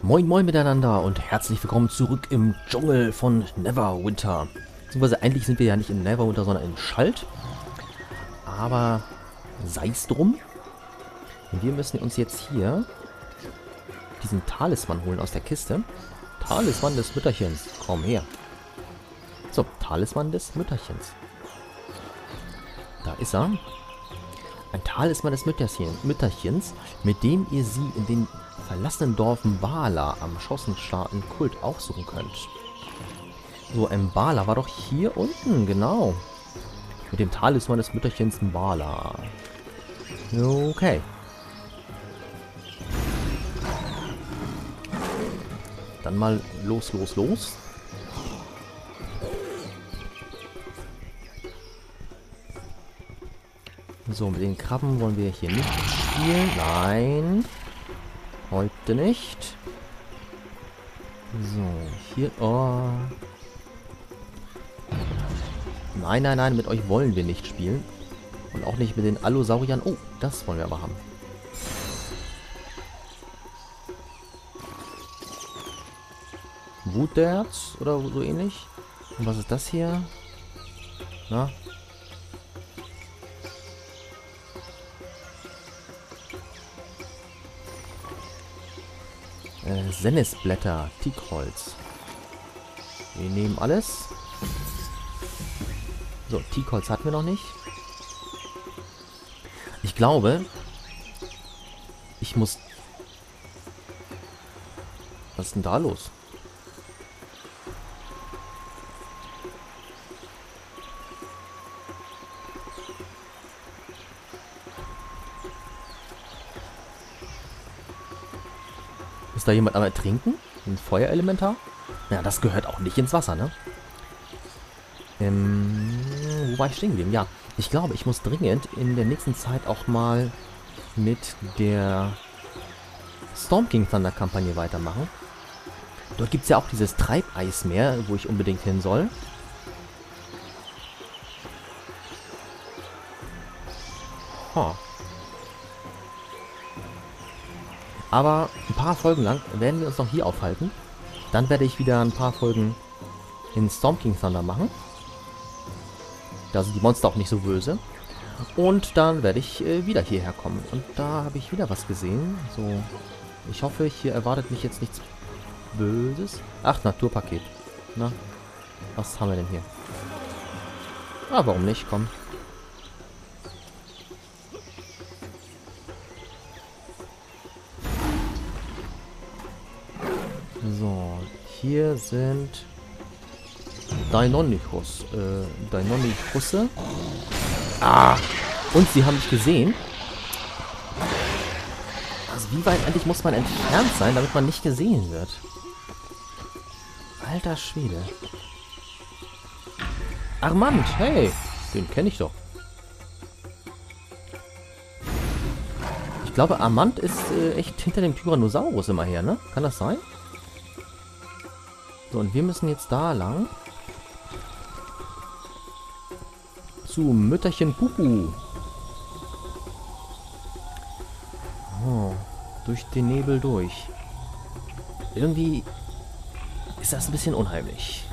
Moin moin miteinander und herzlich willkommen zurück im Dschungel von Neverwinter. Beziehungsweise eigentlich sind wir ja nicht in Neverwinter, sondern in Schalt. Aber sei es drum. Wir müssen uns jetzt hier diesen Talisman holen aus der Kiste. Talisman des Mütterchens. Komm her. So, Talisman des Mütterchens. Da ist er. Ein Talisman des Mütterchens, mit dem ihr sie in den verlassenen Dorf Mbala am schossenstarken Kult aufsuchen könnt. So, Mbala war doch hier unten, genau. Mit dem Talisman des Mütterchens Mbala. Okay. Dann mal los. So, mit den Krabben wollen wir hier nicht spielen. Nein. Heute nicht. So, hier. Oh. Nein, mit euch wollen wir nicht spielen. Und auch nicht mit den Allosauriern. Oh, das wollen wir aber haben. Wutderz oder so ähnlich. Und was ist das hier? Na? Sennisblätter, Teakholz. Wir nehmen alles. So, Teakholz hatten wir noch nicht. Ich glaube, ich muss... Was ist denn da los? Ist da jemand am Ertrinken? Ein Feuerelementar? Ja, das gehört auch nicht ins Wasser, ne? Wo war ich stehen geblieben? Ja, ich glaube, ich muss dringend in der nächsten Zeit auch mal mit der Storm King Thunder Kampagne weitermachen. Dort gibt es ja auch dieses Treibeismeer, wo ich unbedingt hin soll. Aber ein paar Folgen lang werden wir uns noch hier aufhalten. Dann werde ich wieder ein paar Folgen in Storm King Thunder machen. Da sind die Monster auch nicht so böse. Und dann werde ich wieder hierher kommen. Und da habe ich wieder was gesehen. So, ich hoffe, hier erwartet mich jetzt nichts Böses. Ach, Naturpaket. Na, was haben wir denn hier? Ah, warum nicht? Komm. So, hier sind Deinonychusse. Ah! Und sie haben mich gesehen. Also wie weit eigentlich muss man entfernt sein, damit man nicht gesehen wird? Alter Schwede. Armand, hey! Den kenne ich doch. Ich glaube, Armand ist echt hinter dem Tyrannosaurus immer her, ne? Kann das sein? So, und wir müssen jetzt da lang. Zu Mütterchen Pupu. Oh, durch den Nebel durch. Irgendwie ist das ein bisschen unheimlich.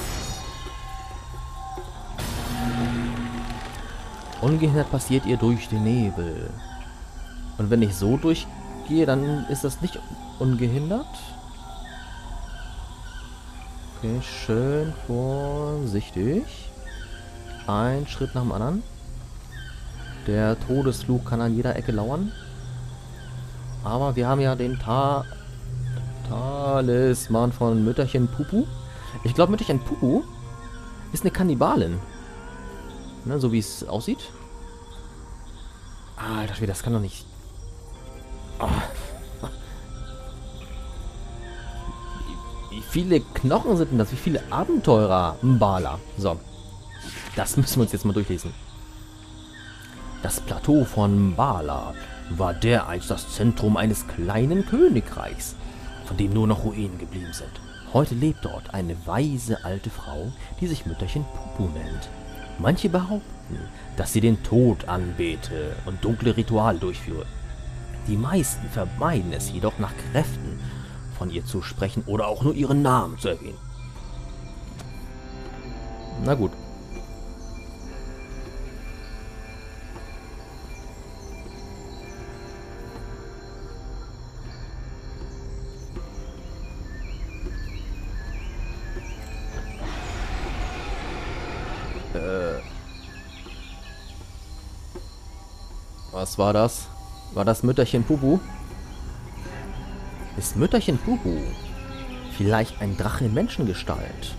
Ungehindert passiert ihr durch den Nebel. Und wenn ich so durchgehe, dann ist das nicht ungehindert. Okay, schön vorsichtig. Ein Schritt nach dem anderen. Der Todesflug kann an jeder Ecke lauern. Aber wir haben ja den Talisman von Mütterchen Pupu. Ich glaube, Mütterchen Pupu ist eine Kannibalin. Ne, so wie es aussieht. Alter Schwede, das kann doch nicht... Oh. Wie viele Knochen sind denn das? Wie viele Abenteurer? Mbala. So. Das müssen wir uns jetzt mal durchlesen. Das Plateau von Mbala war dereinst das Zentrum eines kleinen Königreichs, von dem nur noch Ruinen geblieben sind. Heute lebt dort eine weise alte Frau, die sich Mütterchen Pupu nennt. Manche behaupten, dass sie den Tod anbete und dunkle Rituale durchführe. Die meisten vermeiden es jedoch nach Kräften von ihr zu sprechen oder auch nur ihren Namen zu erwähnen. Na gut. Was war das? War das Mütterchen Pupu? Ist Mütterchen Pupu vielleicht ein Drache in Menschengestalt?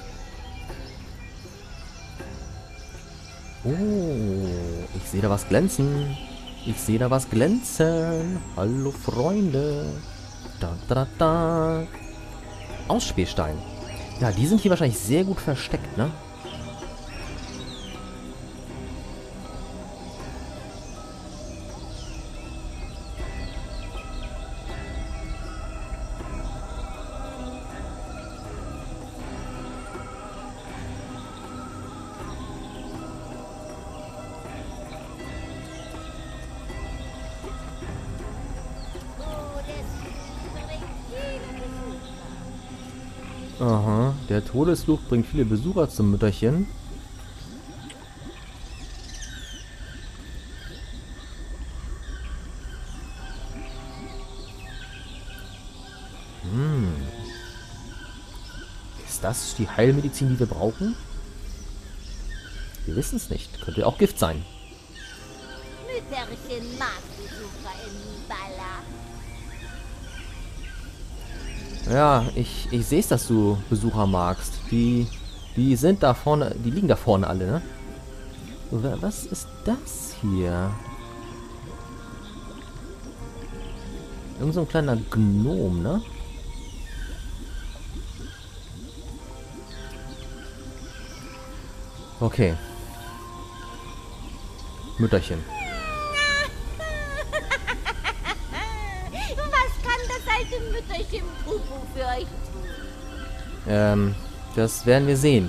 Oh, ich sehe da was glänzen. Ich sehe da was glänzen. Hallo Freunde. Da, da, da. Ausspähstein. Ja, die sind hier wahrscheinlich sehr gut versteckt, ne? Aha, der Todesfluch bringt viele Besucher zum Mütterchen. Ist das die Heilmedizin, die wir brauchen? Wir wissen es nicht. Könnte auch Gift sein. Mütterchen mag Besucher in Balla. Ja, ich sehe es, dass du Besucher magst. Die sind da vorne, die liegen da vorne alle, ne? Was ist das hier? Irgend so ein kleiner Gnom, ne? Okay. Mütterchen. Was kann das alte Mütterchen Pupu für euch tun? Das werden wir sehen.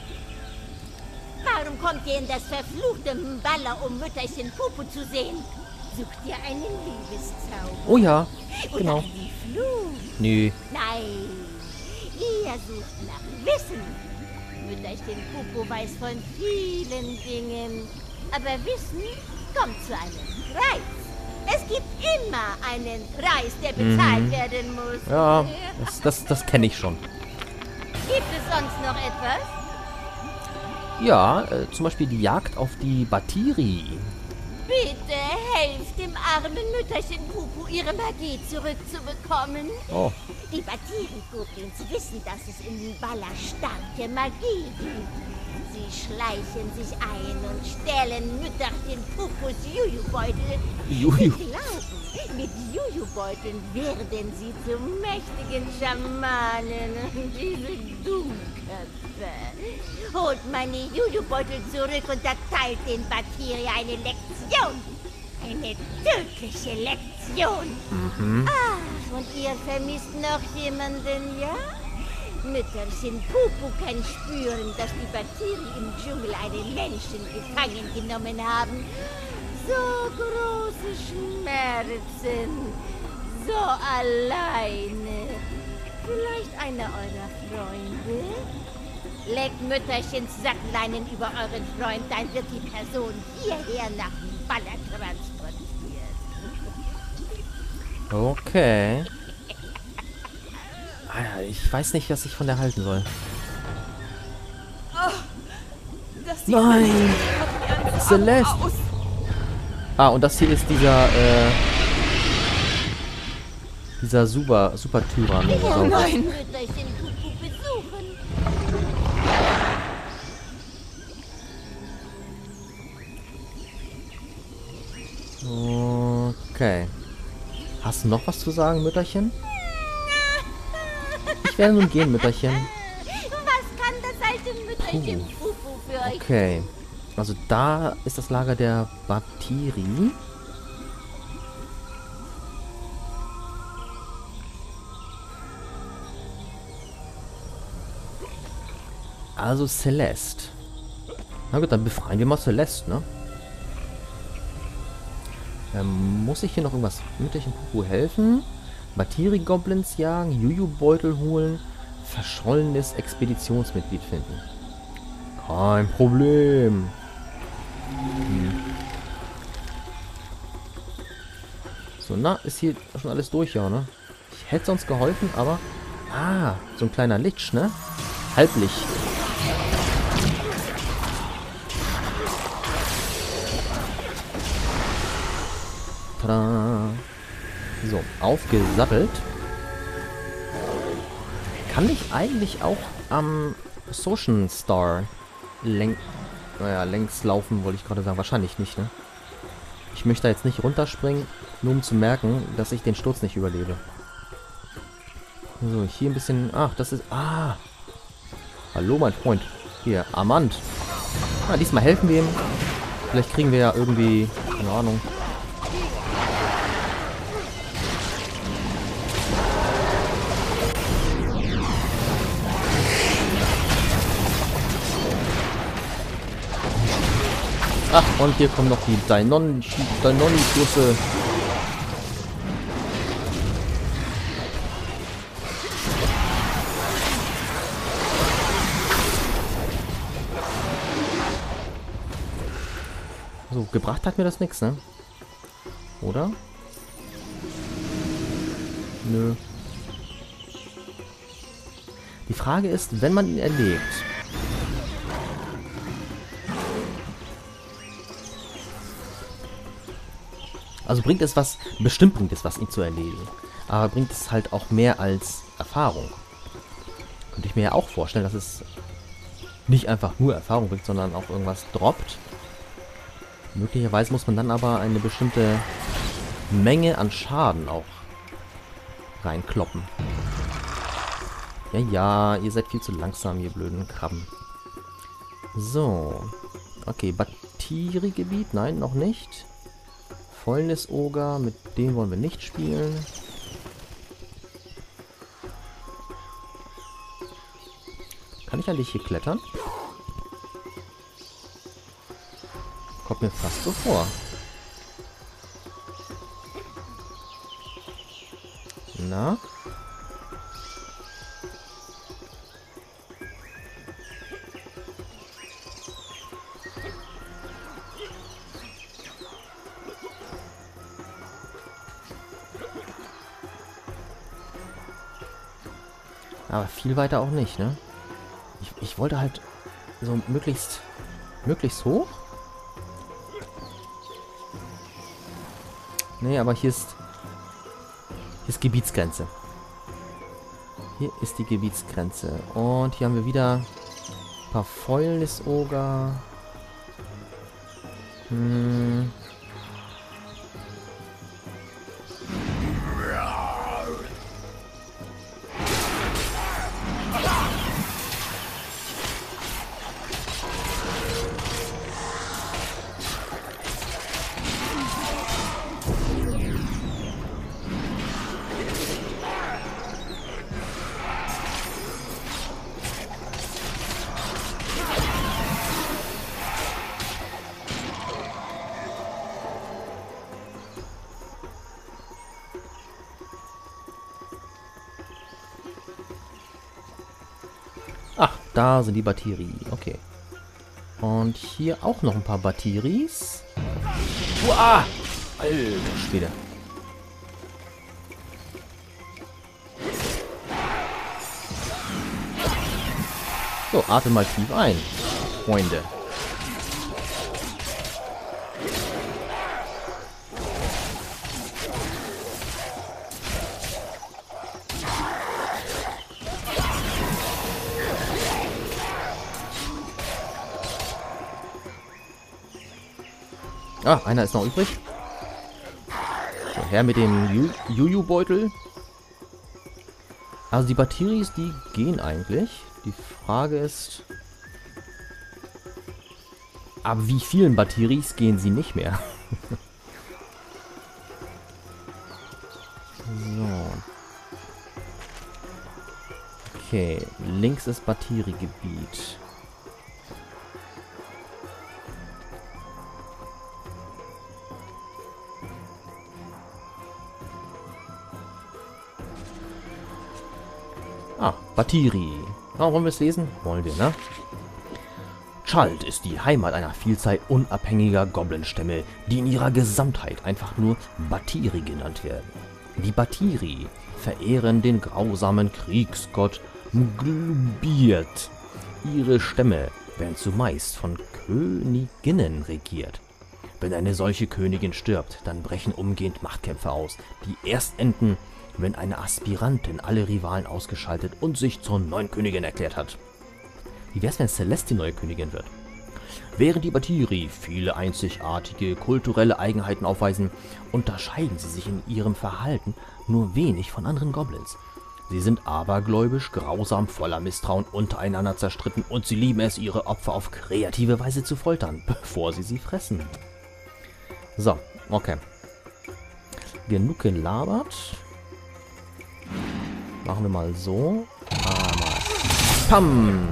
Warum kommt ihr in das verfluchte Mballa, um Mütterchen Pupu zu sehen? Sucht ihr einen Liebeszauber? Oh ja, genau. Oder einen Fluch? Nö. Nein, ihr sucht nach Wissen. Mütterchen Pupu weiß von vielen Dingen. Aber Wissen kommt zu einem Preis. Es gibt immer einen Preis, der bezahlt werden muss. Ja, das kenne ich schon. Gibt es sonst noch etwas? Ja, zum Beispiel die Jagd auf die Batiri. Bitte helft dem armen Mütterchen Pupu, ihre Magie zurückzubekommen. Oh. Die Batiri-Goblins wissen, dass es in Balla starke Magie gibt. Sie schleichen sich ein und stehlen Mütterchen Pupus Jujubeutel. Juju. Sie glauben, mit Jujubeuteln werden sie zu mächtigen Schamanen. Diese Dummköpfe. Holt meine Jujubeutel zurück und erteilt den Batiri eine Lektion. Eine tödliche Lektion. Ach, und ihr vermisst noch jemanden, ja? Mütterchen Pupu kann spüren, dass die Batiri im Dschungel einen Menschen gefangen genommen haben. So große Schmerzen, so alleine. Vielleicht einer eurer Freunde? Legt Mütterchens Sackleinen über euren Freund, dann wird die Person hierher nach Balla transportiert. Okay. Alter, ich weiß nicht, was ich von der halten soll. Nein! Celeste! Ah, und das hier ist dieser Super-Tyrann. Oh nein! Mütterchen Pupu besuchen. Okay. Hast du noch was zu sagen, Mütterchen? Ich werde nun gehen, Mütterchen. Was kann das alte Mütterchen Pupu für euch? Okay. Also da ist das Lager der Batiri. Also Celeste. Na gut, dann befreien wir mal Celeste, ne? Muss ich hier noch irgendwas Mütterchen Pupu helfen? Batiri-Goblins jagen, Juju-Beutel holen, verschollenes Expeditionsmitglied finden. Kein Problem. So, na, ist hier schon alles durch, ja, ne? Ich hätte sonst geholfen, aber... Ah, so ein kleiner Lich, ne? Halblicht. Tada. So, aufgesattelt. Kann ich eigentlich auch am Social Star längs laufen, wollte ich gerade sagen. Wahrscheinlich nicht, ne? Ich möchte da jetzt nicht runterspringen, nur um zu merken, dass ich den Sturz nicht überlebe. So, hier ein bisschen... Ach, das ist... Ah! Hallo, mein Freund. Hier, Armand. Ah, diesmal helfen wir ihm. Vielleicht kriegen wir ja irgendwie... Keine Ahnung. Ach, und hier kommen noch die Dainoni-Busse. So, gebracht hat mir das nichts, ne? Oder? Nö. Die Frage ist, wenn man ihn erlegt... Also bringt es was, bestimmt bringt es was, ihn zu erledigen. Aber bringt es halt auch mehr als Erfahrung. Könnte ich mir ja auch vorstellen, dass es nicht einfach nur Erfahrung bringt, sondern auch irgendwas droppt. Möglicherweise muss man dann aber eine bestimmte Menge an Schaden auch reinkloppen. Ja, ja, ihr seid viel zu langsam, ihr blöden Krabben. So. Okay, Batiri-Gebiet? Nein, noch nicht. Fäulnis-Oger, mit dem wollen wir nicht spielen. Kann ich eigentlich hier klettern? Kommt mir fast so vor. Na? Aber viel weiter auch nicht, ne? Ich wollte halt so möglichst hoch. Nee, aber hier ist Gebietsgrenze. Hier ist die Gebietsgrenze. Und hier haben wir wieder ein paar Fäulnisoger. Ach, da sind die Batterie. Okay. Und hier auch noch ein paar Batteries. Uah! Alter Schwede. So, atme mal tief ein, Freunde. Ah, einer ist noch übrig. So, her mit dem Juju-Beutel. Also die Batteries, die gehen eigentlich. Die Frage ist... Aber wie vielen Batteries gehen sie nicht mehr? So. Okay, links ist Batteriegebiet. Ah, Batiri. Ja, wollen wir es lesen? Wollen wir, ne? Chult ist die Heimat einer Vielzahl unabhängiger Goblin-Stämme, die in ihrer Gesamtheit einfach nur Batiri genannt werden. Die Batiri verehren den grausamen Kriegsgott Mglubirt. Ihre Stämme werden zumeist von Königinnen regiert. Wenn eine solche Königin stirbt, dann brechen umgehend Machtkämpfe aus, die erst enden, wenn eine Aspirantin alle Rivalen ausgeschaltet und sich zur neuen Königin erklärt hat. Wie wär's, wenn Celeste die neue Königin wird? Während die Batiri viele einzigartige kulturelle Eigenheiten aufweisen, unterscheiden sie sich in ihrem Verhalten nur wenig von anderen Goblins. Sie sind abergläubisch, grausam, voller Misstrauen, untereinander zerstritten und sie lieben es, ihre Opfer auf kreative Weise zu foltern, bevor sie fressen. So, okay. Genug gelabert. Machen wir mal so. Einmal. Pam!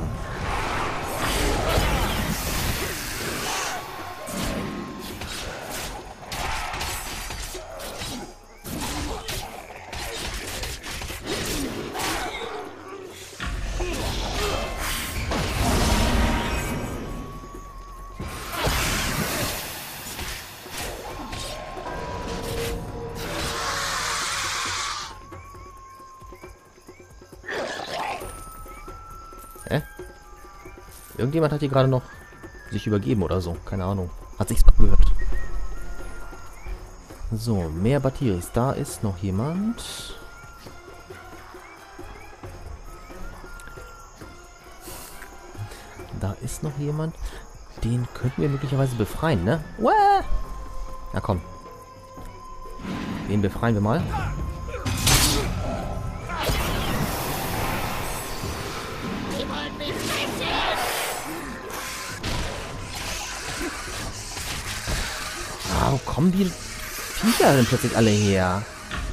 Irgendjemand hat hier gerade noch sich übergeben oder so. Keine Ahnung. Hat sich's gehört. So, mehr Batiris. Da ist noch jemand. Da ist noch jemand. Den könnten wir möglicherweise befreien, ne? Uah! Na komm. Den befreien wir mal. Wo kommen die Viecher denn plötzlich alle her?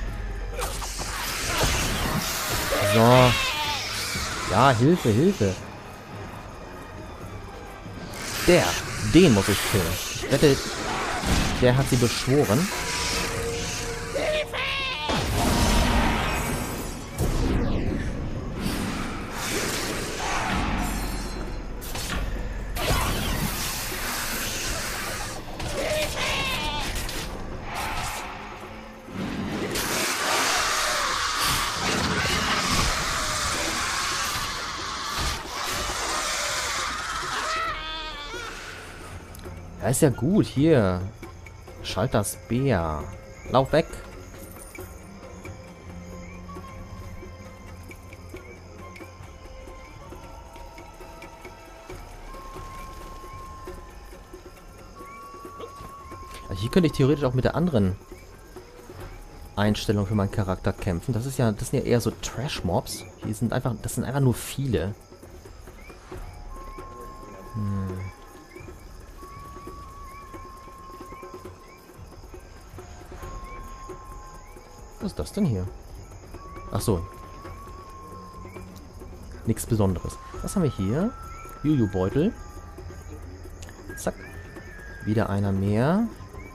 So. Ja, Hilfe, Hilfe. Den muss ich killen. Ich wette, der hat sie beschworen. Ja, ist ja gut. Hier. Schalt das Bär. Lauf weg. Also hier könnte ich theoretisch auch mit der anderen Einstellung für meinen Charakter kämpfen. Das sind ja eher so Trash-Mobs. Das sind einfach nur viele. Was ist das denn hier? Ach so. Nichts Besonderes. Was haben wir hier? Juju-Beutel. Zack. Wieder einer mehr.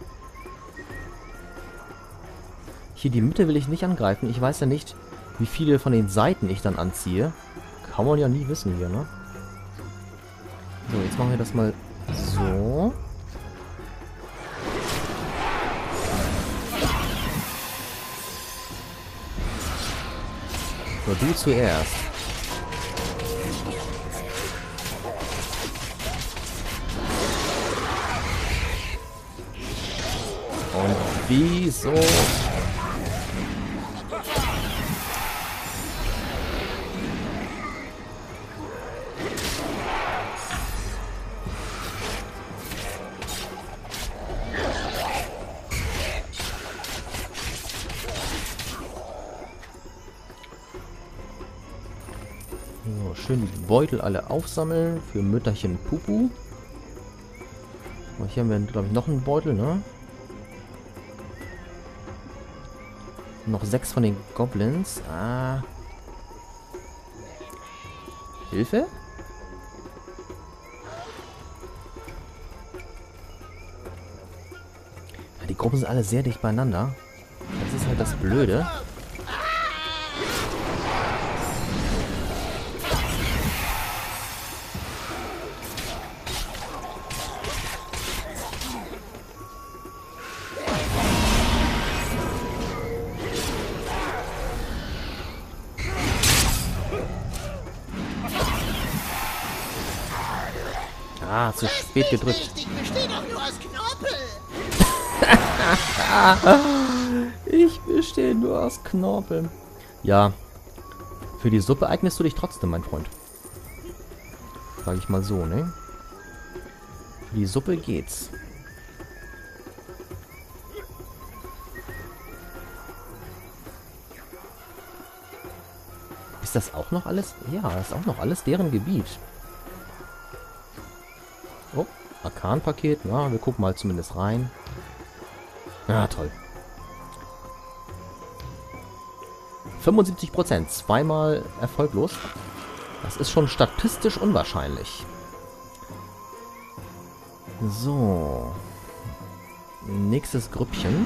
Hier die Mitte will ich nicht angreifen. Ich weiß ja nicht, wie viele von den Seiten ich dann anziehe. Kann man ja nie wissen hier, ne? So, jetzt machen wir das mal so. So, du zuerst. Und wieso? So, schön die Beutel alle aufsammeln für Mütterchen Pupu. Und hier haben wir, glaube ich, noch einen Beutel, ne? Noch 6 von den Goblins. Ah. Hilfe? Ja, die Gruppen sind alle sehr dicht beieinander. Das ist halt das Blöde. Ah, zu spät gedrückt. Ich bestehe doch nur aus Knorpel. Ich bestehe nur aus Knorpeln. Ja. Für die Suppe eignest du dich trotzdem, mein Freund. Sag ich mal so, ne? Für die Suppe geht's. Ist das auch noch alles? Ja, das ist auch noch alles deren Gebiet. Oh, Arkan-Paket. Ja, wir gucken mal zumindest rein. Ja, toll. 75%. Zweimal erfolglos. Das ist schon statistisch unwahrscheinlich. So. Nächstes Grüppchen.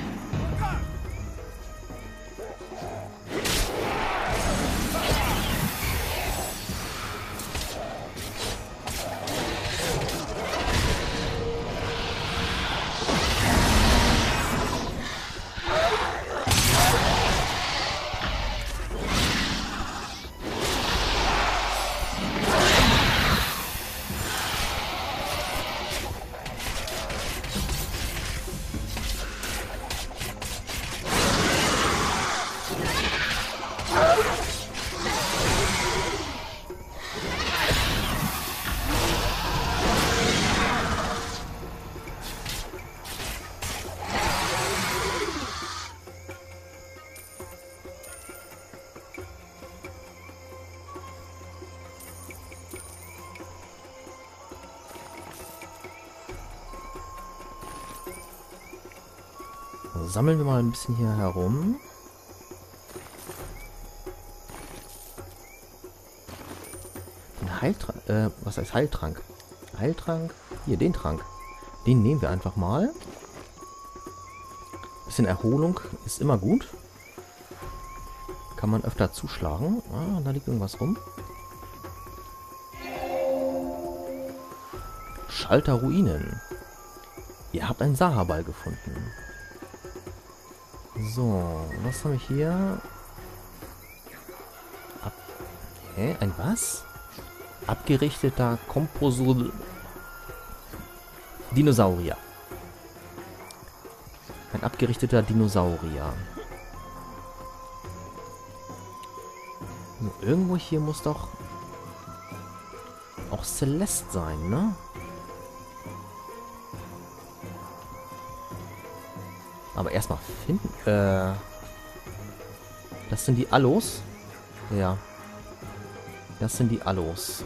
Also sammeln wir mal ein bisschen hier herum. Ein Heiltrank. Was heißt Heiltrank? Heiltrank. Hier, den Trank. Den nehmen wir einfach mal. Bisschen Erholung ist immer gut. Kann man öfter zuschlagen. Ah, da liegt irgendwas rum. Schalter Ruinen. Ihr habt einen Sahaball gefunden. So, was habe ich hier? Ein was? Abgerichteter Komposul Dinosaurier. Ein abgerichteter Dinosaurier. Irgendwo hier muss doch auch Celeste sein, ne? Aber erstmal finden. Das sind die Allos. Ja. Das sind die Allos.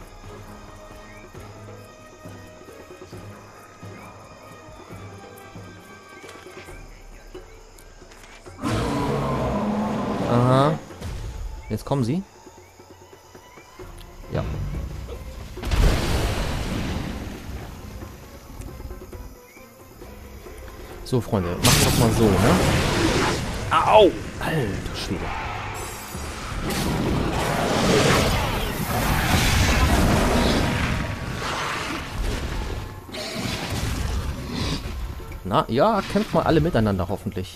Aha. Jetzt kommen sie. Ja. So, Freunde, machen wir doch mal so, ne? Au! Alter Schwede. Na, ja, kämpft mal alle miteinander, hoffentlich.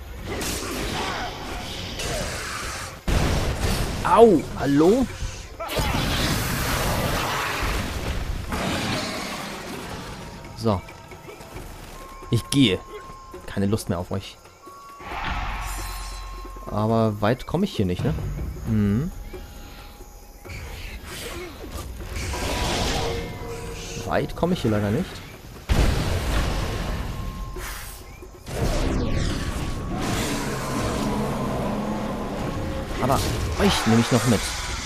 Au! Hallo? So. Ich gehe. Keine Lust mehr auf euch. Aber weit komme ich hier nicht, ne? Mhm. Weit komme ich hier leider nicht. Aber euch nehme ich noch mit.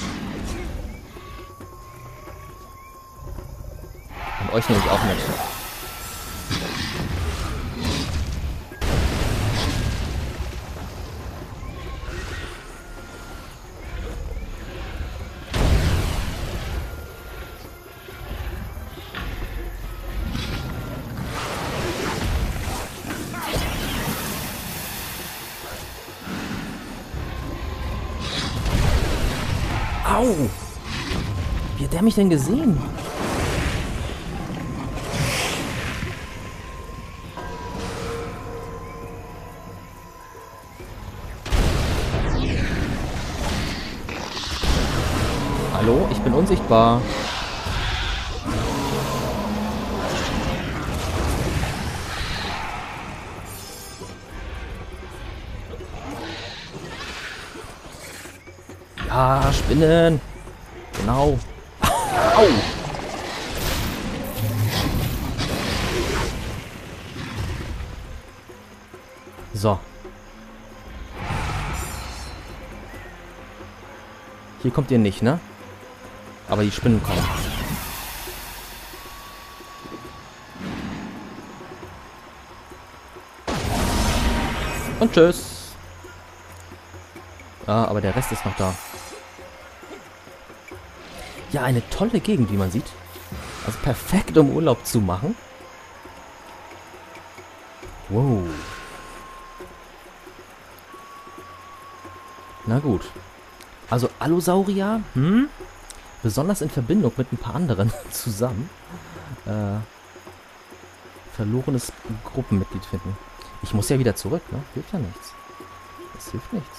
Und euch nehme ich auch mit. Au! Wie hat der mich denn gesehen? Hallo, ich bin unsichtbar. Ja, Spinnen. Genau. Au. So. Hier kommt ihr nicht, ne? Aber die Spinnen kommen. Und tschüss. Ah, aber der Rest ist noch da. Ja, eine tolle Gegend, wie man sieht. Also perfekt, um Urlaub zu machen. Wow. Na gut. Also Allosaurier, besonders in Verbindung mit ein paar anderen zusammen. Verlorenes Gruppenmitglied finden. Ich muss ja wieder zurück, ne? Hilft ja nichts. Das hilft nichts.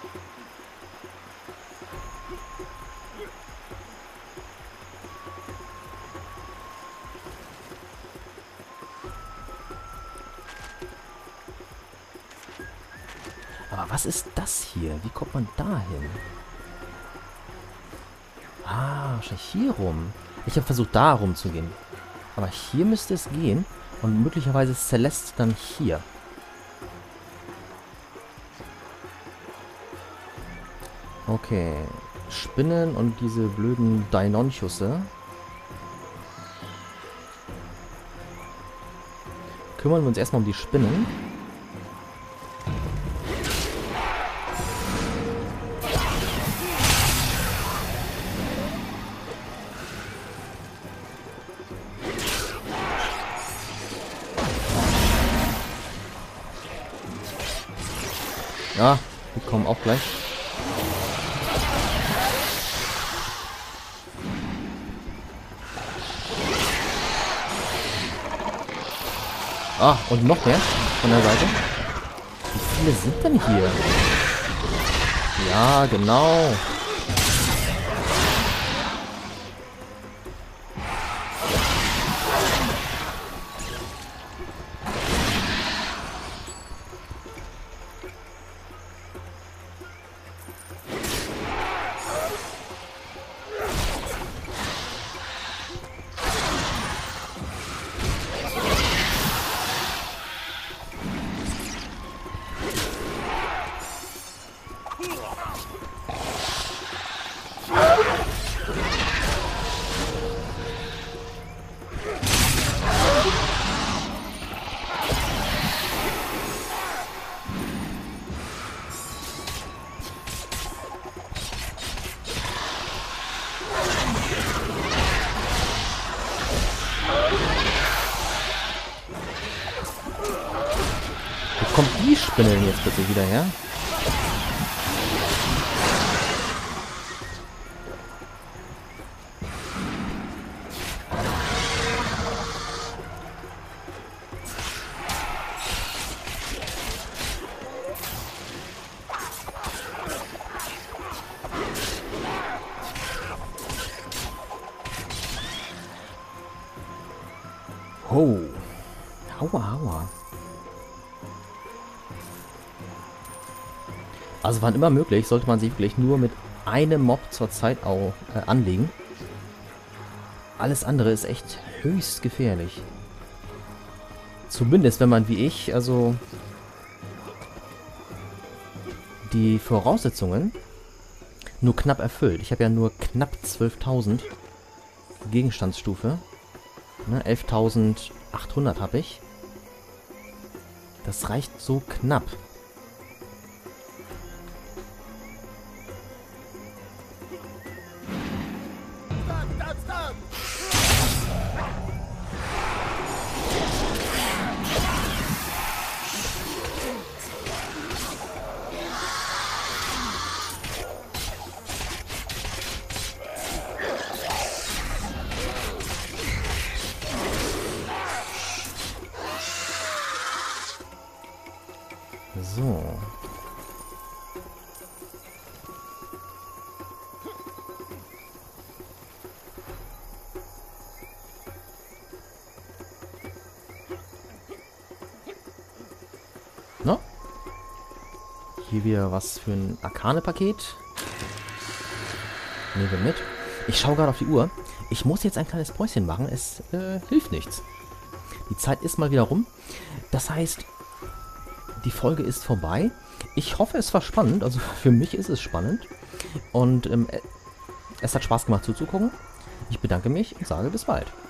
Aber was ist das hier? Wie kommt man da hin? Ah, wahrscheinlich hier rum. Ich habe versucht, da rum zu gehen. Aber hier müsste es gehen. Und möglicherweise ist Celeste dann hier. Okay. Spinnen und diese blöden Deinonchusse. Kümmern wir uns erstmal um die Spinnen. Ja, die kommen auch gleich. Ah, und noch mehr von der Seite. Wie viele sind denn hier? Ja, genau. Wo kommt die Spinne denn jetzt bitte wieder her? Oh. Aua, aua. Also wann immer möglich, sollte man sich wirklich nur mit einem Mob zur Zeit anlegen. Alles andere ist echt höchst gefährlich. Zumindest wenn man wie ich, also die Voraussetzungen nur knapp erfüllt. Ich habe ja nur knapp 12.000 Gegenstandsstufe. Ne, 11.800 habe ich. Das reicht so knapp. So. Na? Hier wieder was für ein Arkane-Paket. Nehmen wir mit. Ich schaue gerade auf die Uhr. Ich muss jetzt ein kleines Päuschen machen. Es hilft nichts. Die Zeit ist mal wieder rum. Das heißt, die Folge ist vorbei. Ich hoffe, es war spannend. Also für mich ist es spannend. Und es hat Spaß gemacht zuzugucken. Ich bedanke mich und sage bis bald.